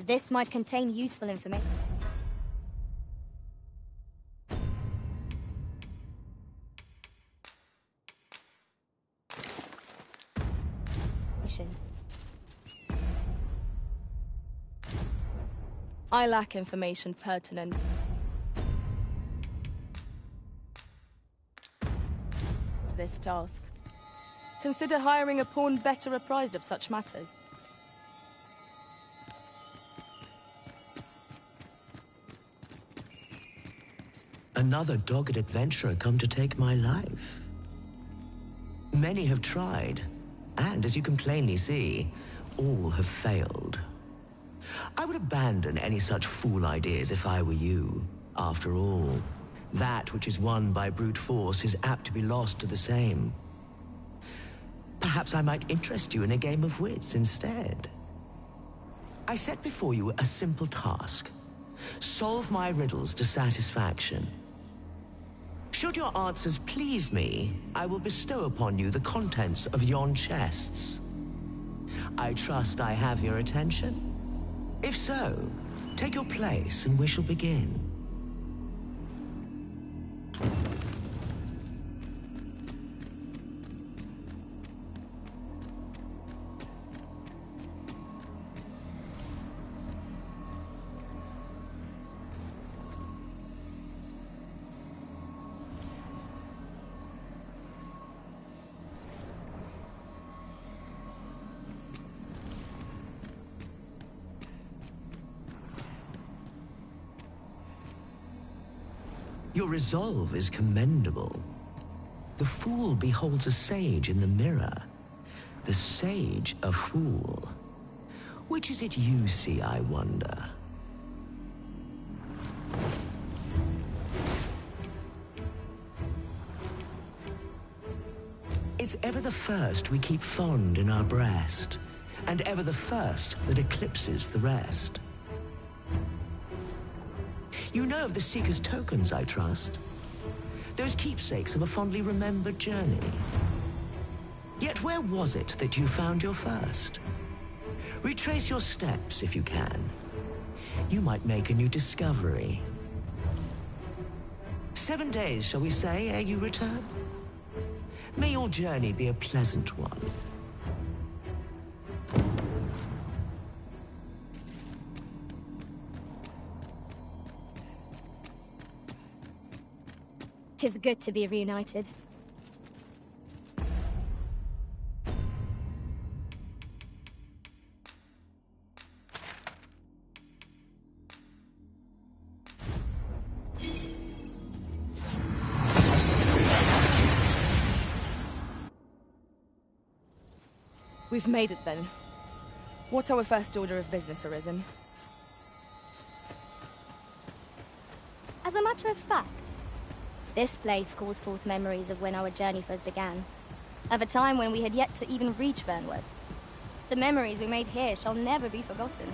This might contain useful information. I lack information pertinent to this task. Consider hiring a pawn better apprised of such matters. Another dogged adventurer come to take my life. Many have tried, and as you can plainly see, all have failed. I would abandon any such fool ideas if I were you. After all, that which is won by brute force is apt to be lost to the same. Perhaps I might interest you in a game of wits instead. I set before you a simple task. Solve my riddles to satisfaction. Should your answers please me, I will bestow upon you the contents of yon chests. I trust I have your attention? If so, take your place and we shall begin. Your resolve is commendable. The fool beholds a sage in the mirror. The sage a fool. Which is it you see, I wonder? Is ever the first we keep fond in our breast, and ever the first that eclipses the rest? You know of the Seeker's tokens, I trust. Those keepsakes of a fondly remembered journey. Yet where was it that you found your first? Retrace your steps if you can. You might make a new discovery. 7 days, shall we say, ere you return? May your journey be a pleasant one. 'Tis good to be reunited. We've made it then. What's our first order of business, Arisen? As a matter of fact, this place calls forth memories of when our journey first began. Of a time when we had yet to even reach Burnworth. The memories we made here shall never be forgotten.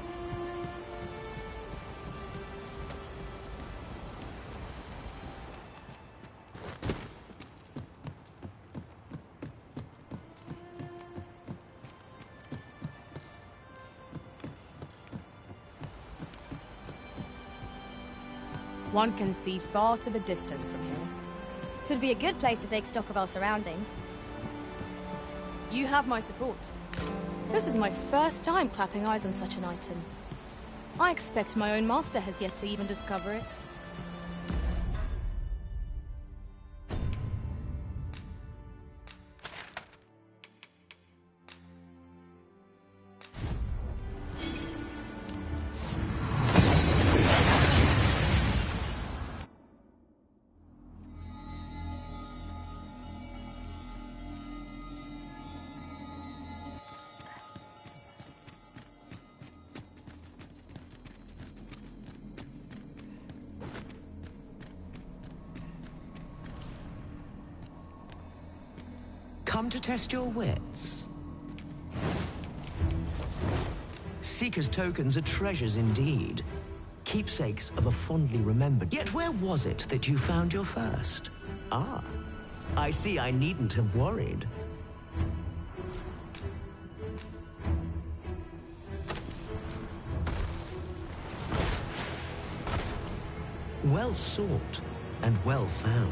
One can see far to the distance from here. 'Twould be a good place to take stock of our surroundings. You have my support. This is my first time clapping eyes on such an item. I expect my own master has yet to even discover it. Come to test your wits. Seeker's tokens are treasures indeed. Keepsakes of a fondly remembered. Yet where was it that you found your first? Ah, I see I needn't have worried. Well sought and well found.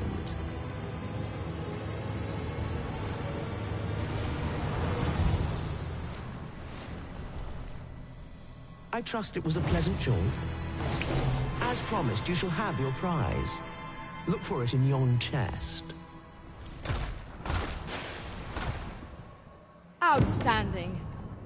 I trust it was a pleasant jaunt. As promised, you shall have your prize. Look for it in yon chest. Outstanding.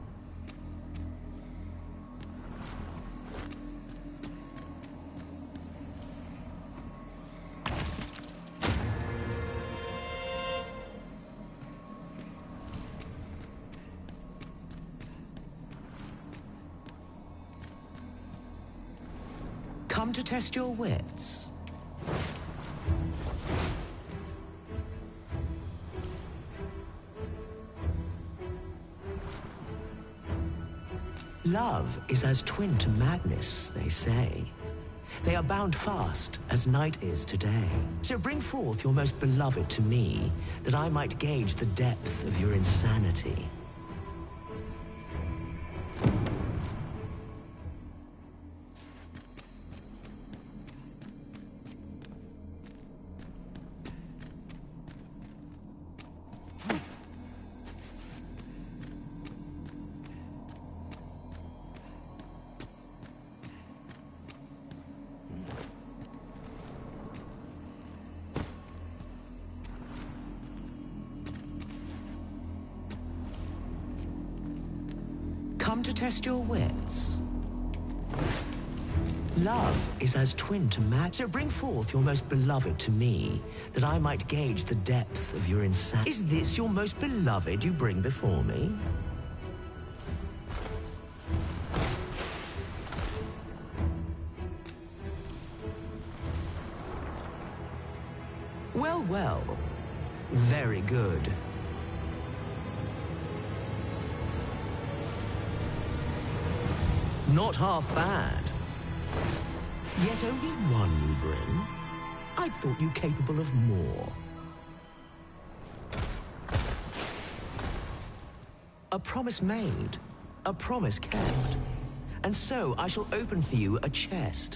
Come to test your wits. Love is as twin to madness, they say. They are bound fast, as night is today. So bring forth your most beloved to me, that I might gauge the depth of your insanity. Come to test your wits. Love is as twin to mad. So bring forth your most beloved to me, that I might gauge the depth of your insanity. Is this your most beloved you bring before me? Well, well. Very good. Not half bad. Yet only one you bring? I thought you capable of more. A promise made, a promise kept. And so I shall open for you a chest.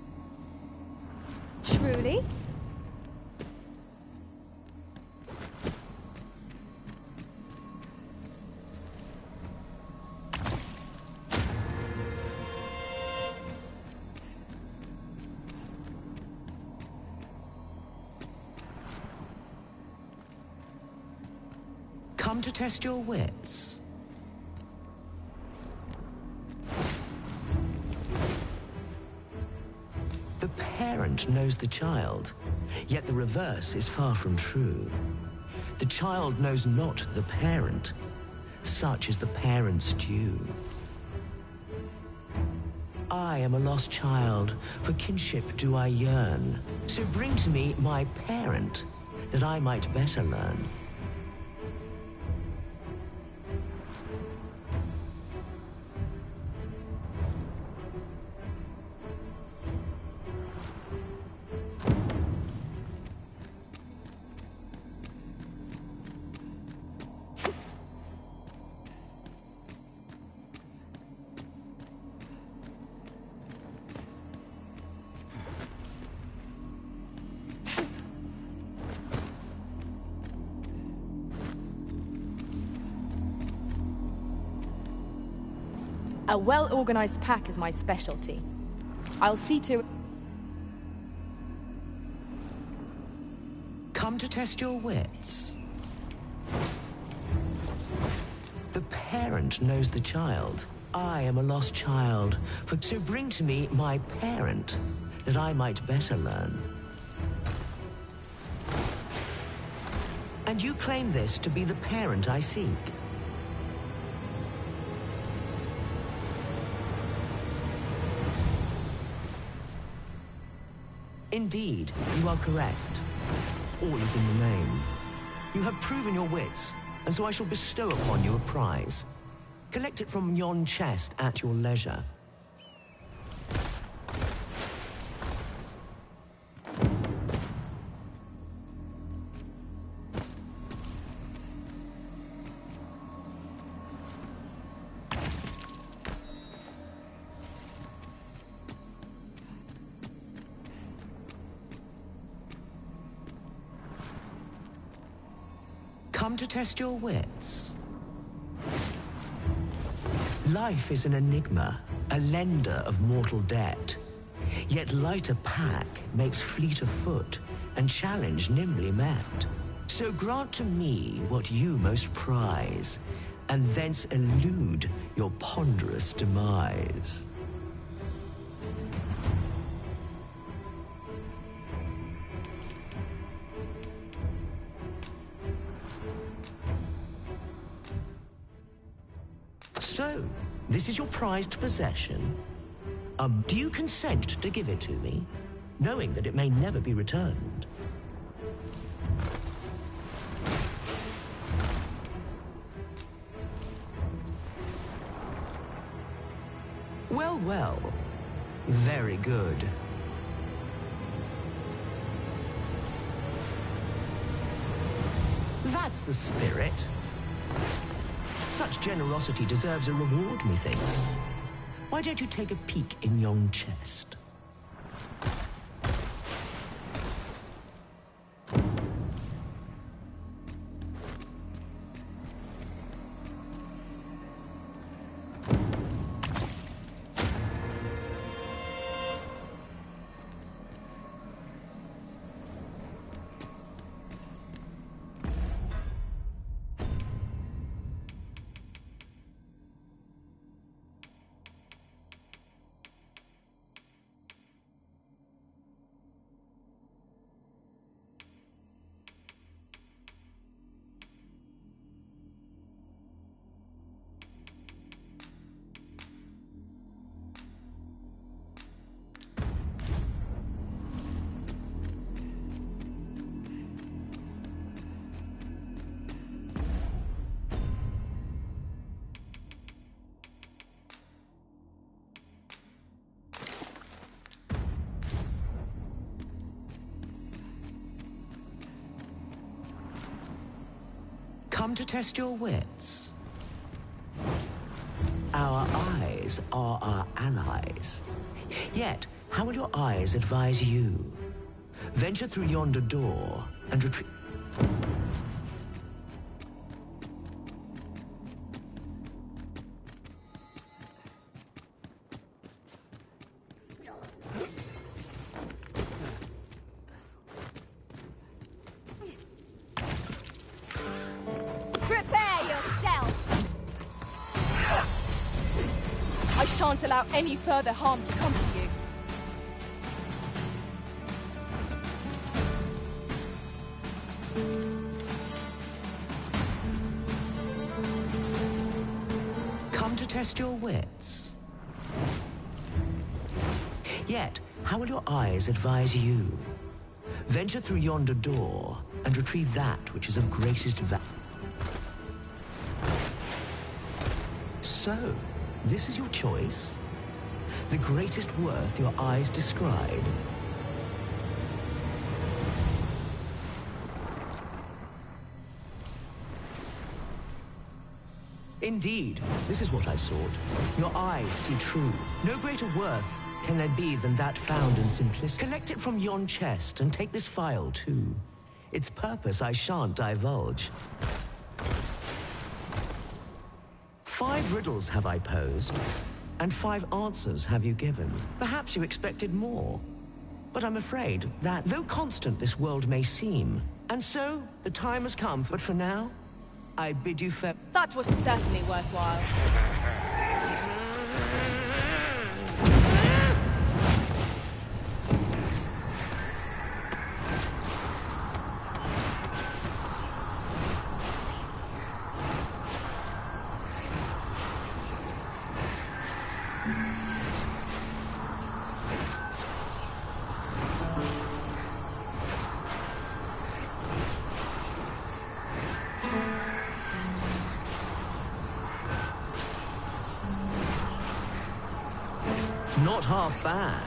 Truly? Come to test your wits. The parent knows the child, yet the reverse is far from true. The child knows not the parent, such is the parent's due. I am a lost child, for kinship do I yearn. So bring to me my parent, that I might better learn. A well-organized pack is my specialty. I'll see to... Come to test your wits. The parent knows the child. I am a lost child, so bring to me my parent, that I might better learn. And you claim this to be the parent I seek. Indeed, you are correct. All is in the name. You have proven your wits, and so I shall bestow upon you a prize. Collect it from yon chest at your leisure. Come to test your wits. Life is an enigma, a lender of mortal debt. Yet lighter pack makes fleet of foot, and challenge nimbly met. So grant to me what you most prize, and thence elude your ponderous demise. So, this is your prized possession? Do you consent to give it to me, knowing that it may never be returned? Well, well. Very good. That's the spirit. Such generosity deserves a reward, methinks. Why don't you take a peek in yon chest? Come to test your wits. Our eyes are our allies. Yet, how will your eyes advise you? Venture through yonder door and retreat. Prepare yourself! I shan't allow any further harm to come to you. Come to test your wits. Yet, how will your eyes advise you? Venture through yonder door and retrieve that which is of greatest value. So, this is your choice? The greatest worth your eyes descried? Indeed, this is what I sought. Your eyes see true. No greater worth can there be than that found in simplicity. Collect it from yon chest and take this file too. Its purpose I shan't divulge. 5 riddles have I posed, and 5 answers have you given. Perhaps you expected more. But I'm afraid that, though constant this world may seem, and so the time has come, but for now, I bid you farewell. That was certainly worthwhile. Not half bad.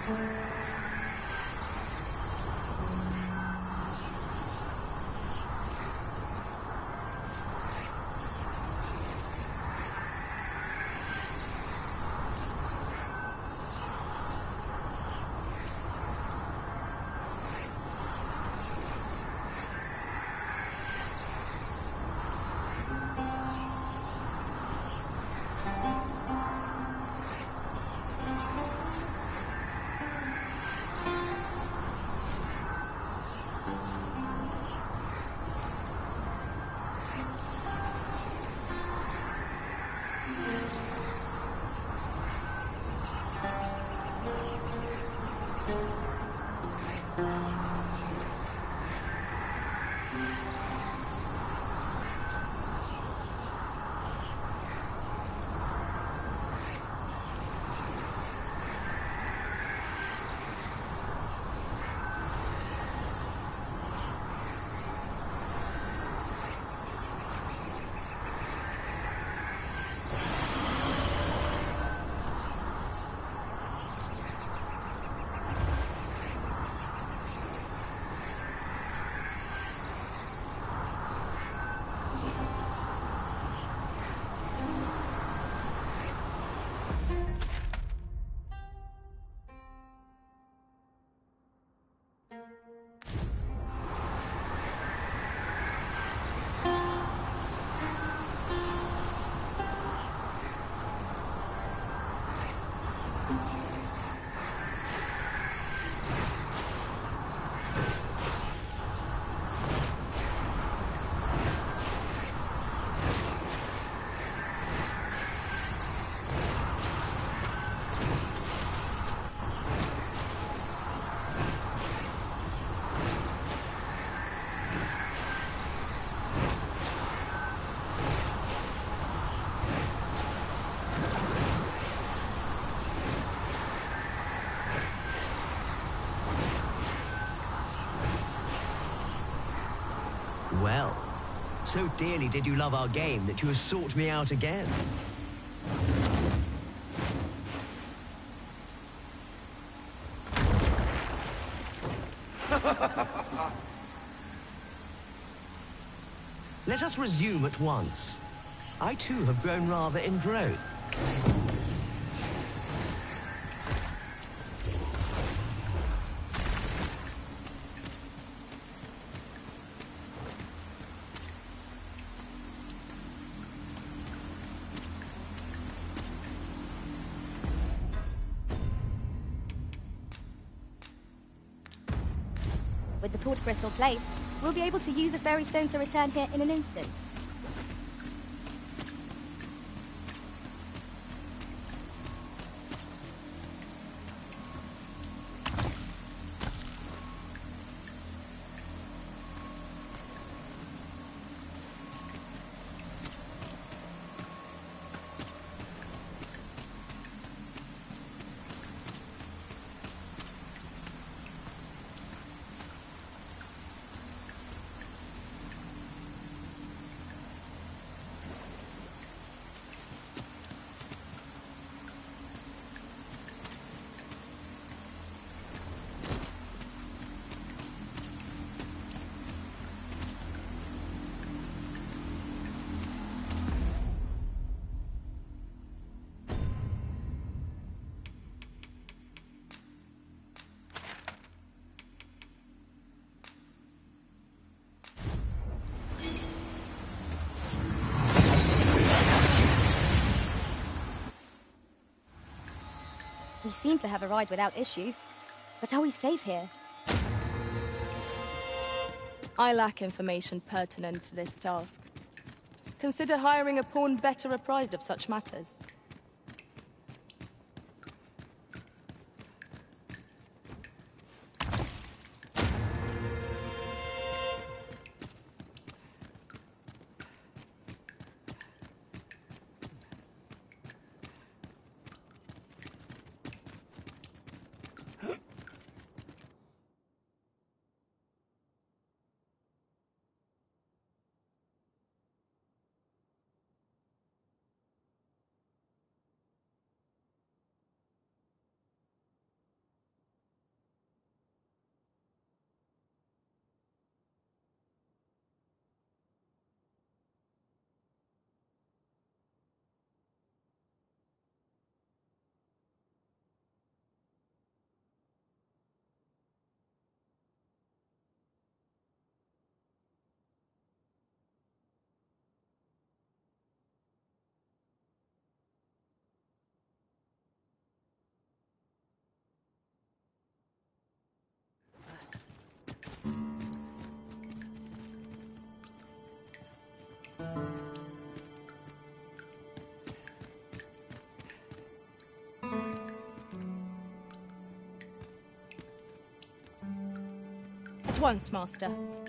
Well, so dearly did you love our game that you have sought me out again. Let us resume at once. I too have grown rather in growth. With the port crystal placed, we'll be able to use a fairy stone to return here in an instant. We seem to have arrived without issue. But are we safe here? I lack information pertinent to this task. Consider hiring a pawn better apprised of such matters. once, Master.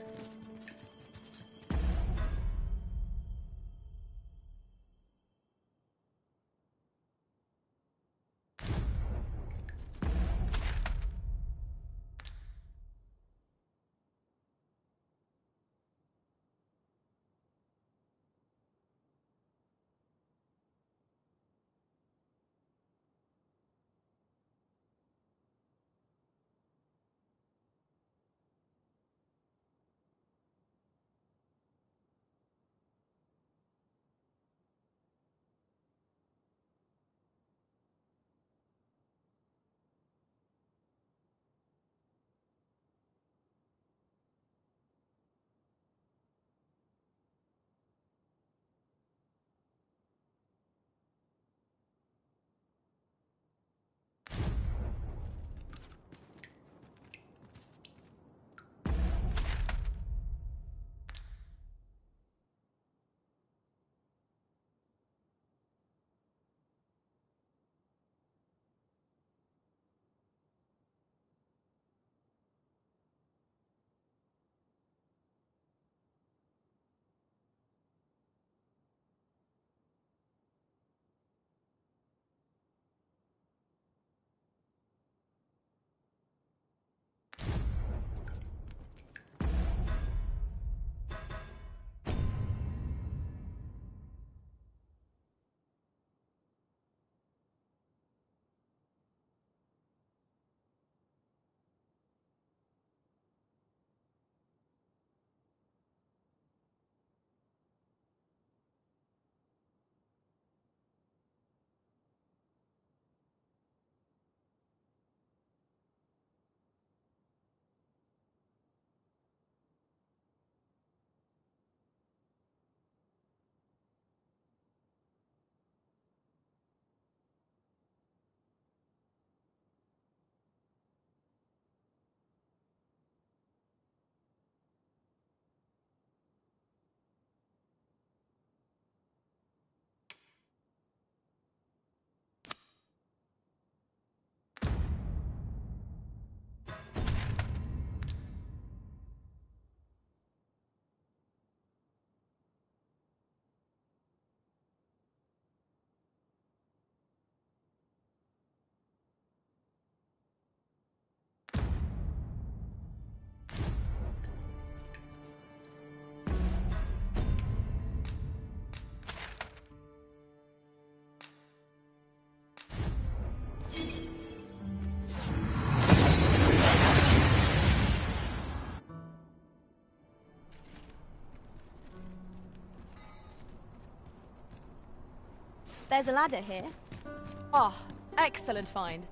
There's a ladder here. Oh, excellent find.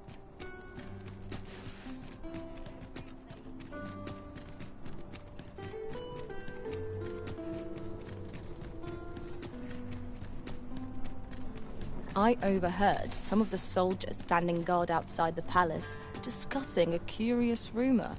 I overheard some of the soldiers standing guard outside the palace discussing a curious rumor.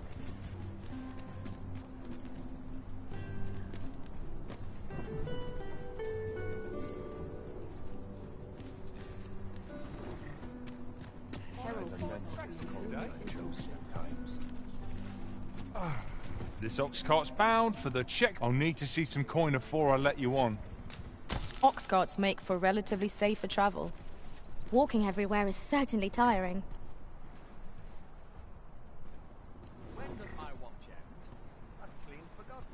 This ox cart's bound for the check. I'll need to see some coin before I let you on. Ox carts make for relatively safer travel. Walking everywhere is certainly tiring. When does my watch end? I've clean forgotten.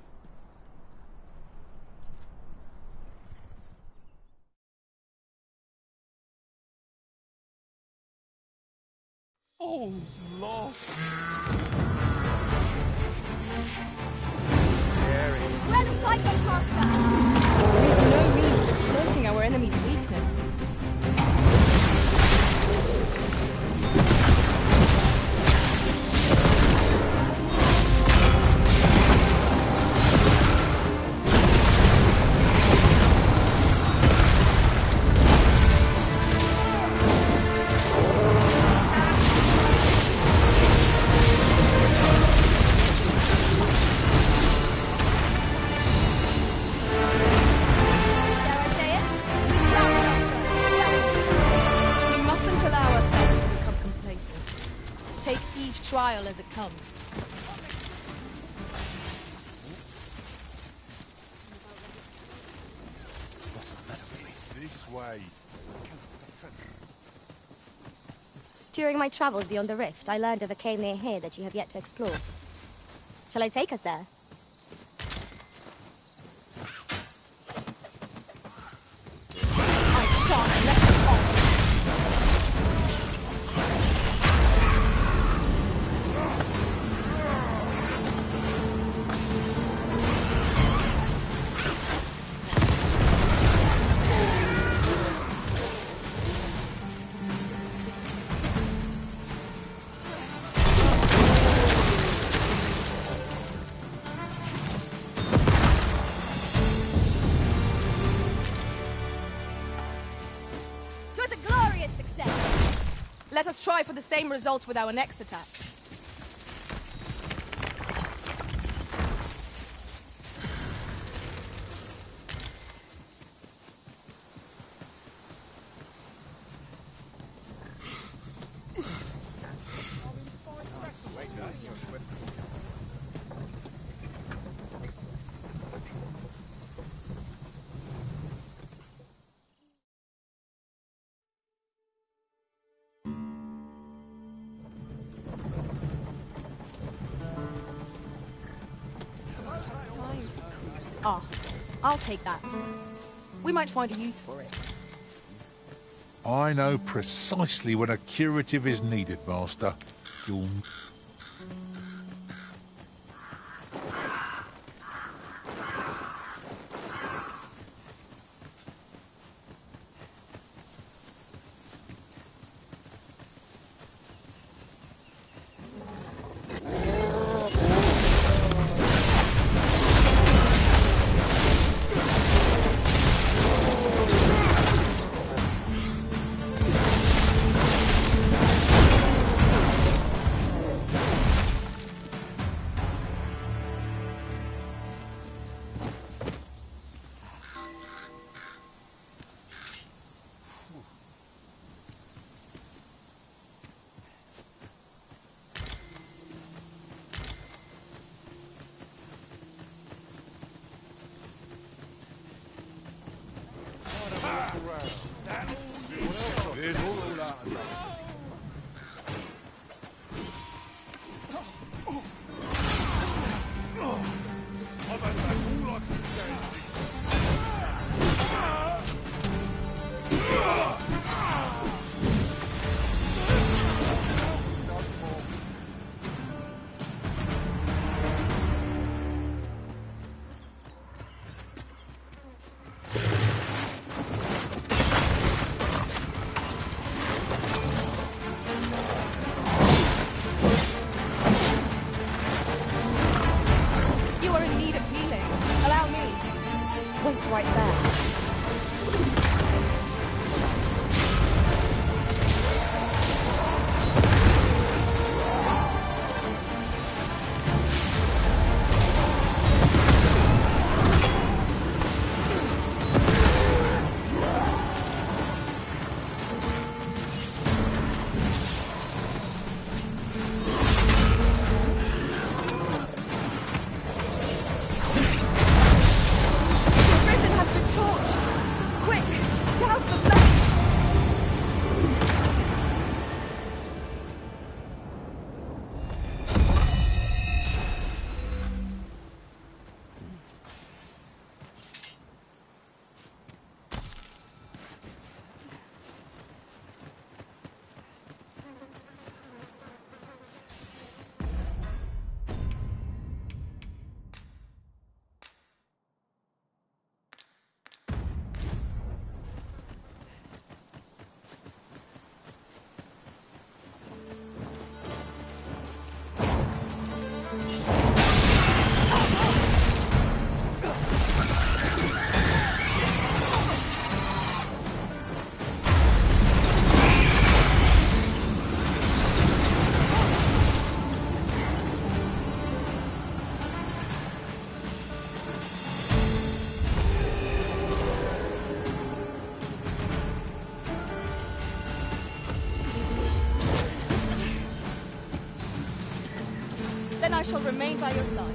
All's lost. Where the Cyclops Master? We have no means of exploiting our enemy's weakness. Trial as it comes. way. During my travels beyond the rift, I learned of a cave near here that you have yet to explore. Shall I take us there? I shan't let you off. Let us try for the same result with our next attack. Ah, I'll take that. We might find a use for it. I know precisely when a curative is needed, Master. You'll... Right there. Then I shall remain by your side.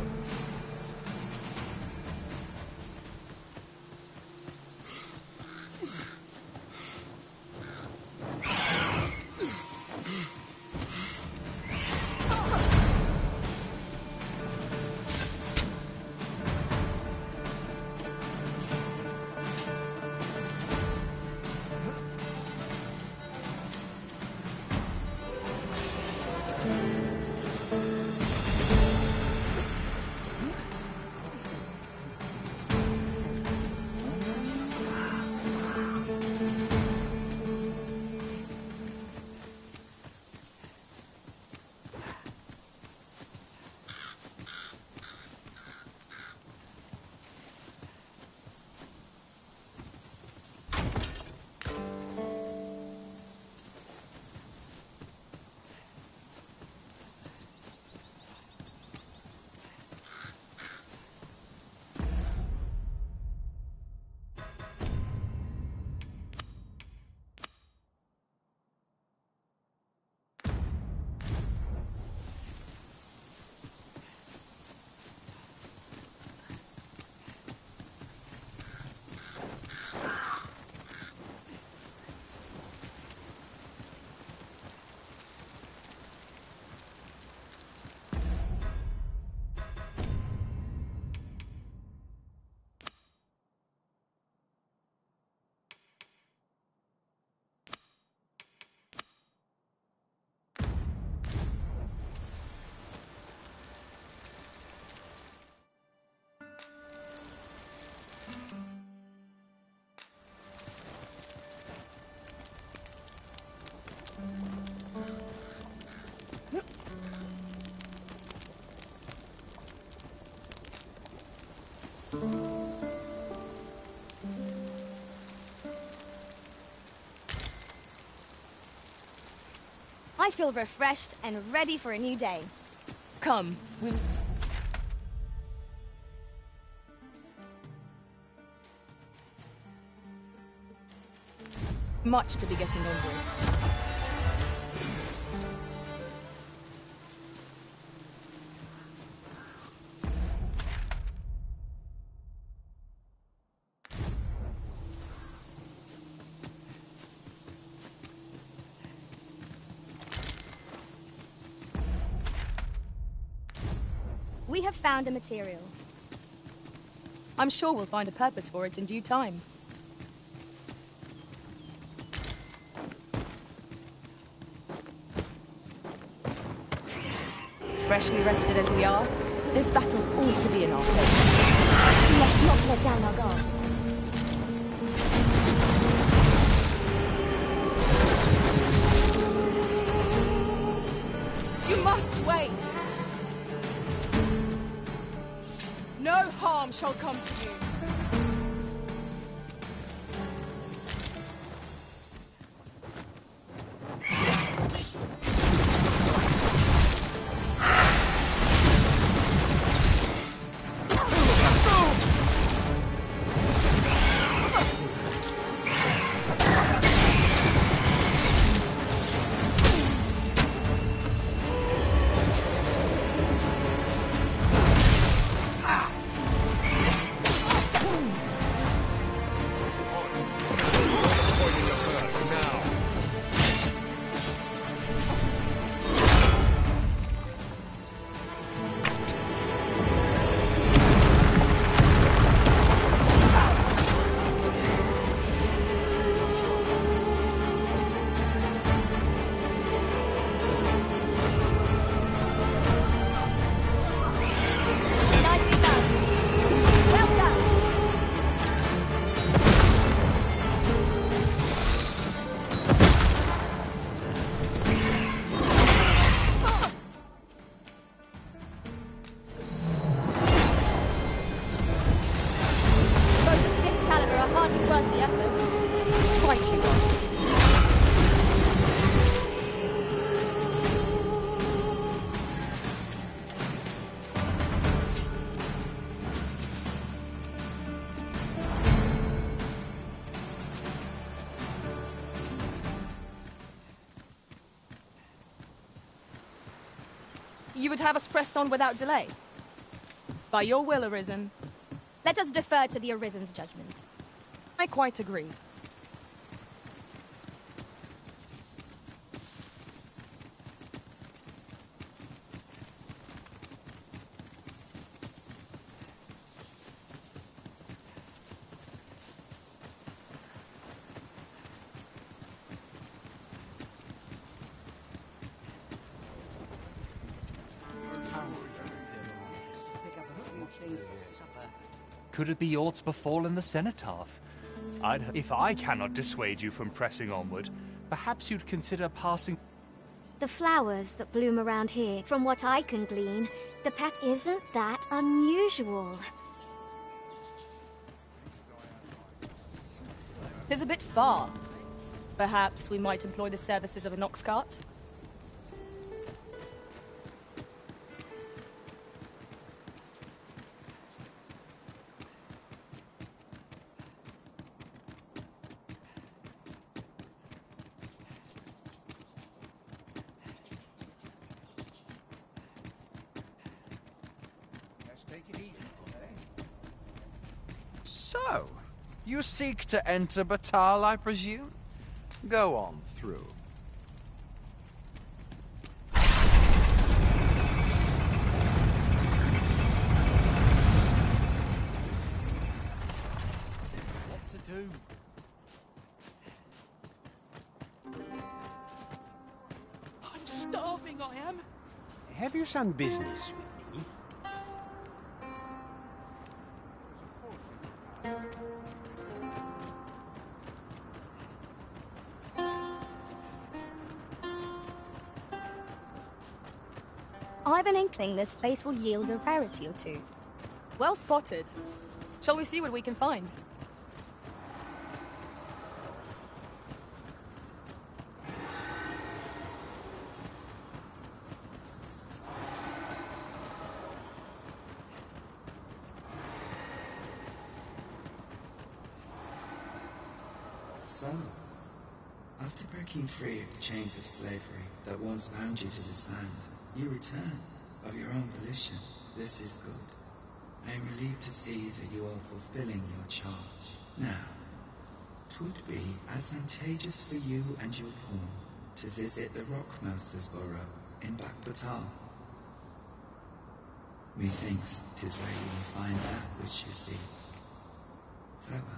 I feel refreshed and ready for a new day. Come, we've... much to be getting on with. We have found a material. I'm sure we'll find a purpose for it in due time. Freshly rested as we are, this battle ought to be in our favor. We must not let down our guard. You must wait! No harm shall come to you. You would have us press on without delay? By your will, Arisen. Let us defer to the Arisen's judgment. I quite agree. things for supper. Could it be aught befallen the cenotaph? If I cannot dissuade you from pressing onward, perhaps you'd consider passing... The flowers that bloom around here, from what I can glean, the pet isn't that unusual. It's a bit far. Perhaps we might employ the services of an ox cart? Let's take it easy today. So, you seek to enter Batal, I presume? Go on through. What to do? I'm starving, I am. Have you some business with me? I've an inkling this place will yield a rarity or two. Well spotted. Shall we see what we can find? So, after breaking free of the chains of slavery that once bound you to this land, you return of your own volition. This is good. I am relieved to see that you are fulfilling your charge. Now, 'twould be advantageous for you and your pawn to visit the Rockmouser's burrow in Backbatal. Methinks 'tis where you will find that which you seek. Farewell.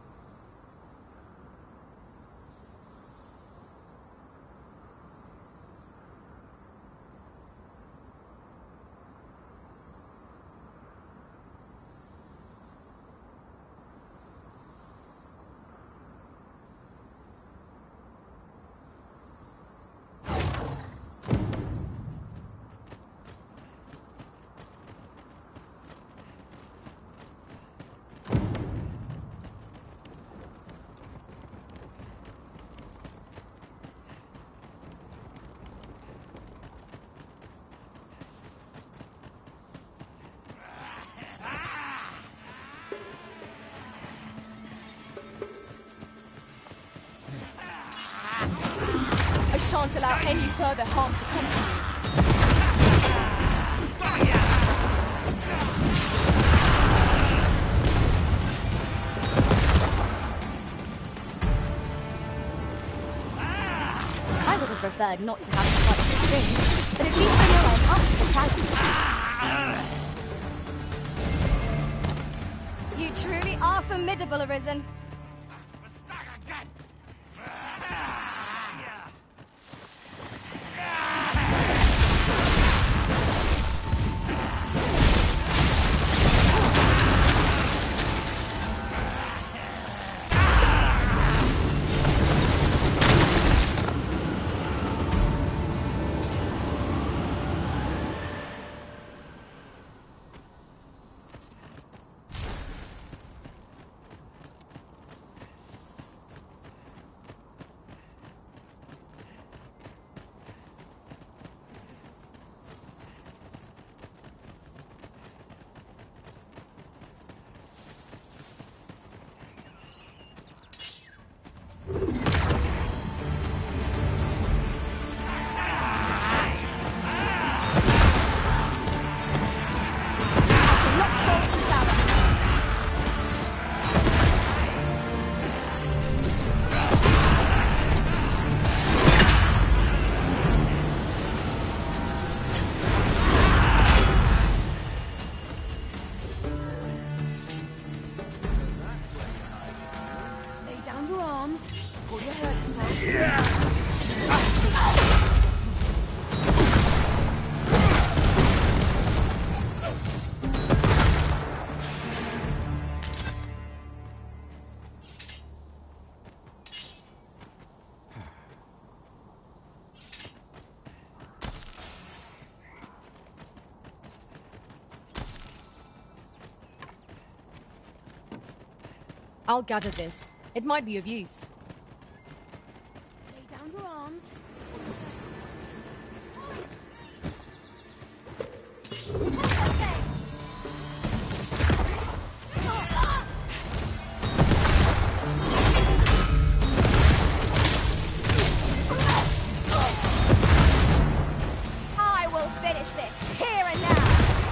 I shan't allow any further harm to come to you. I would have preferred not to have to fight this thing, but at least I know I'm up to the challenge. You truly are formidable, Arisen. I'll gather this. It might be of use. Lay down your arms. I will finish this, here and now!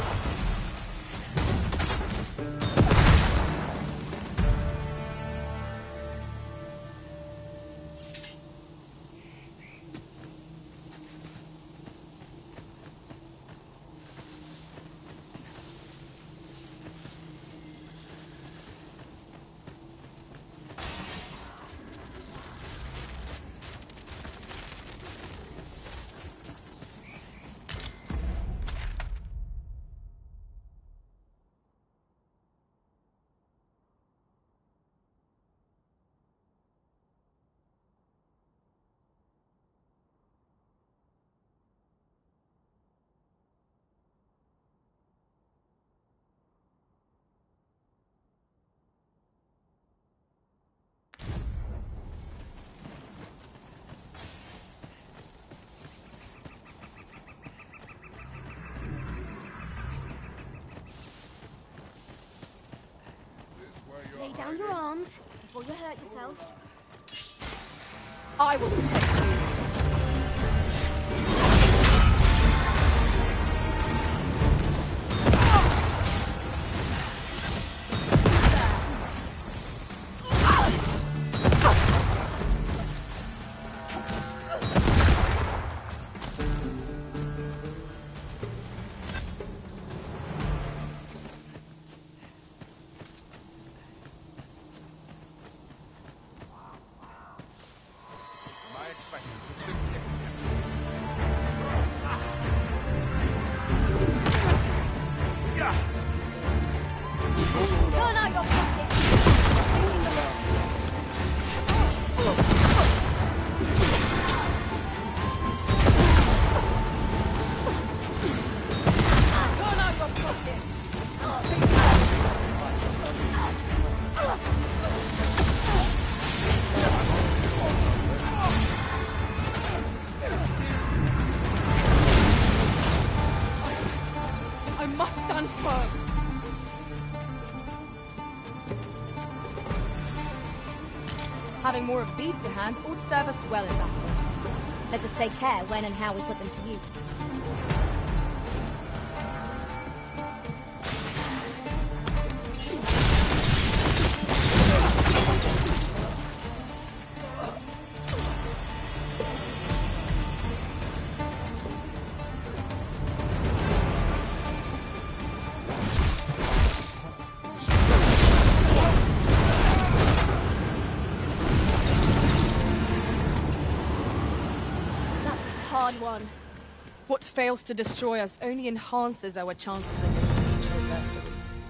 Lay down your arms before you hurt yourself. I will protect you. Am I expected to simply accept this? Turn out your pockets! Turn out your pockets! I must stand firm. Having more of these to hand would serve us well in battle. Let us take care when and how we put them to use. That was hard won. What fails to destroy us only enhances our chances against future adversaries.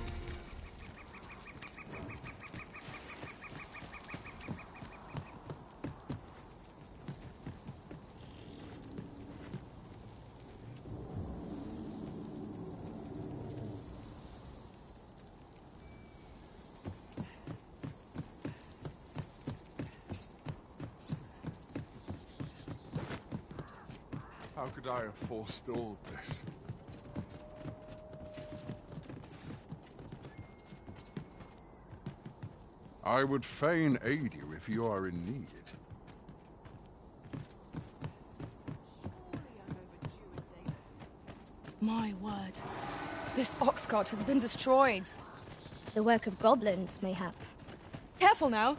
How could I have forestalled this? I would fain aid you if you are in need. My word. This ox cart has been destroyed. The work of goblins, mayhap. Careful now.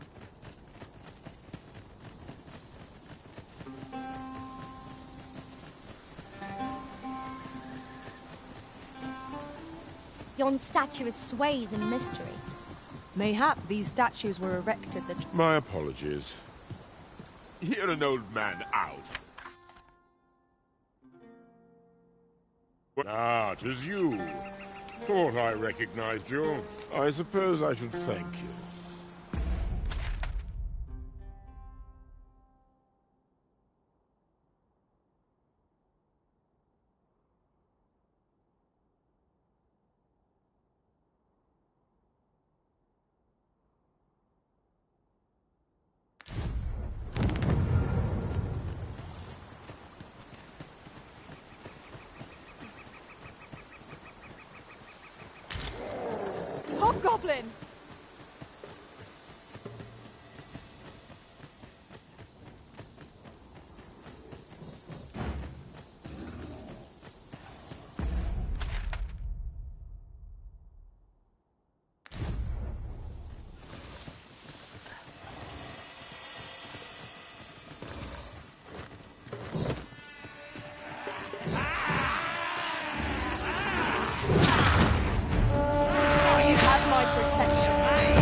Yon statue is swathed in mystery. Mayhap these statues were erected that... My apologies. Hear an old man out. Ah, 'tis you. Thought I recognized you. I suppose I should thank you. goblin! You have my protection.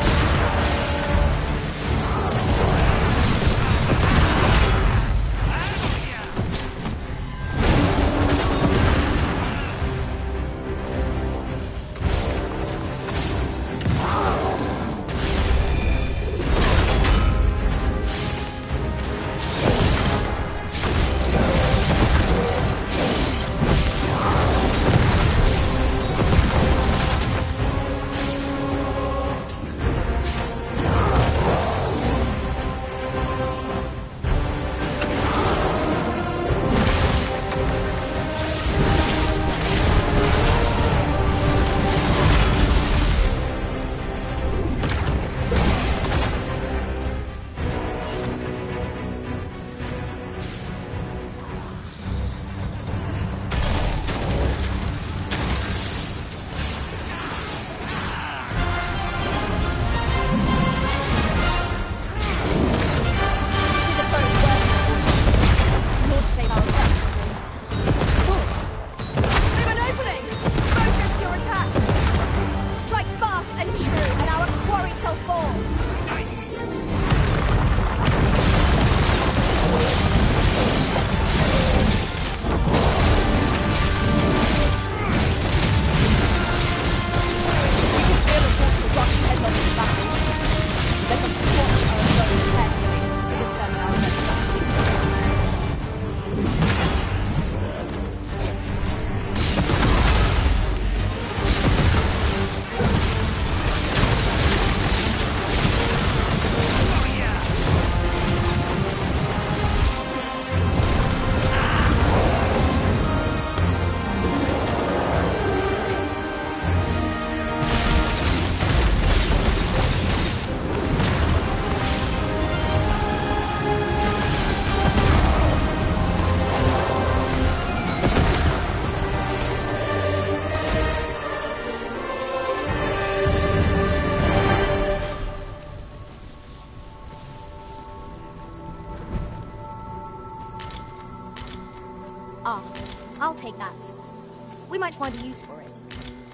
Ah, I'll take that. We might find a use for it.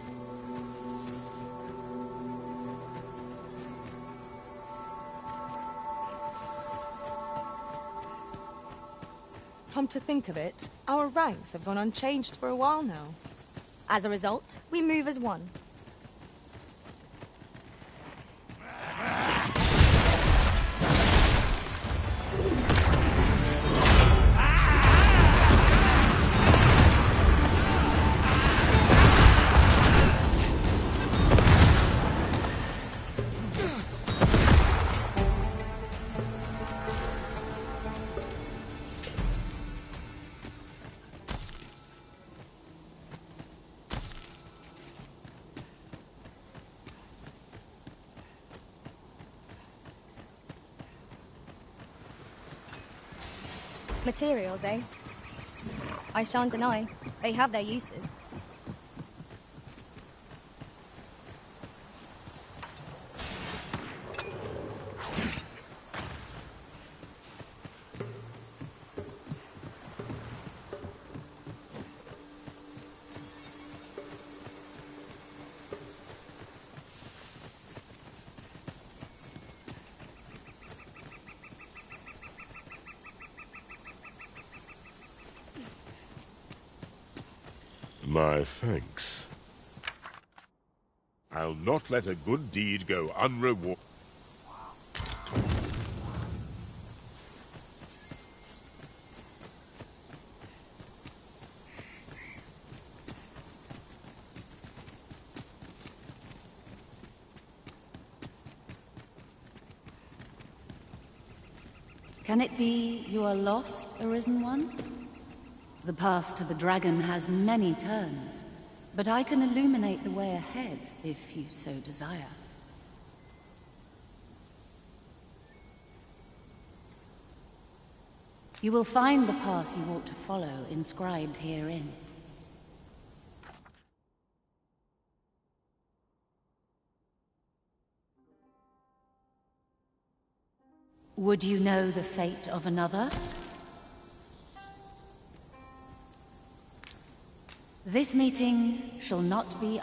Come to think of it, our ranks have gone unchanged for a while now. As a result, we move as one. Materials, eh? I shan't deny. They have their uses. My thanks. I'll not let a good deed go unrewarded. Can it be you are lost, Arisen One? The path to the dragon has many turns. but I can illuminate the way ahead if you so desire. You will find the path you ought to follow inscribed herein. Would you know the fate of another? This meeting shall not be...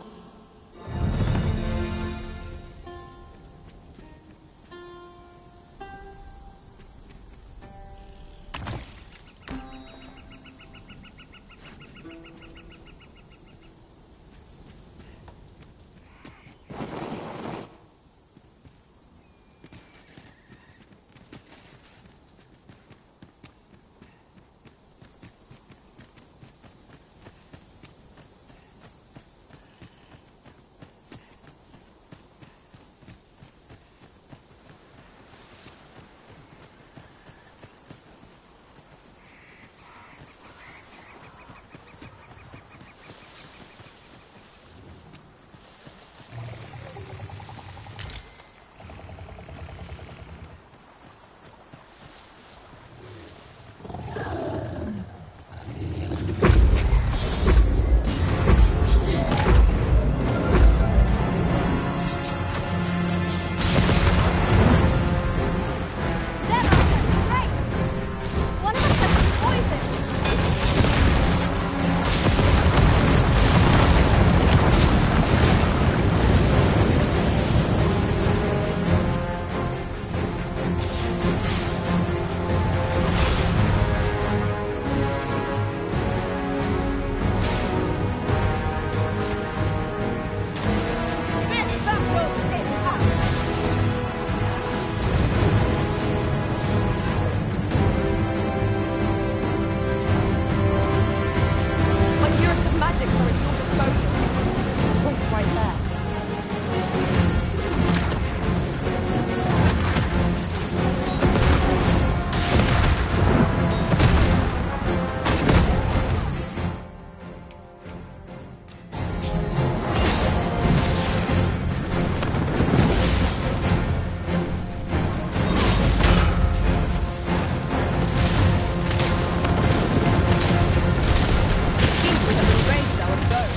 Seems we have arranged our bow.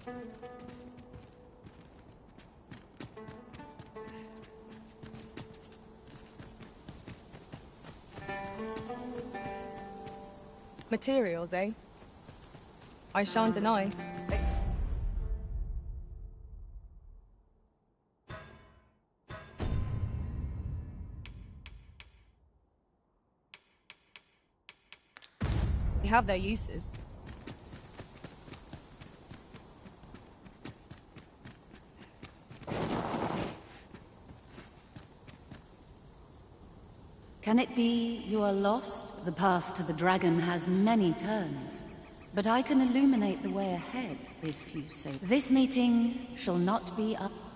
Materials, eh? I shan't deny. They have their uses. Can it be you are lost? The path to the dragon has many turns, but I can illuminate the way ahead, if you say. This meeting shall not be up.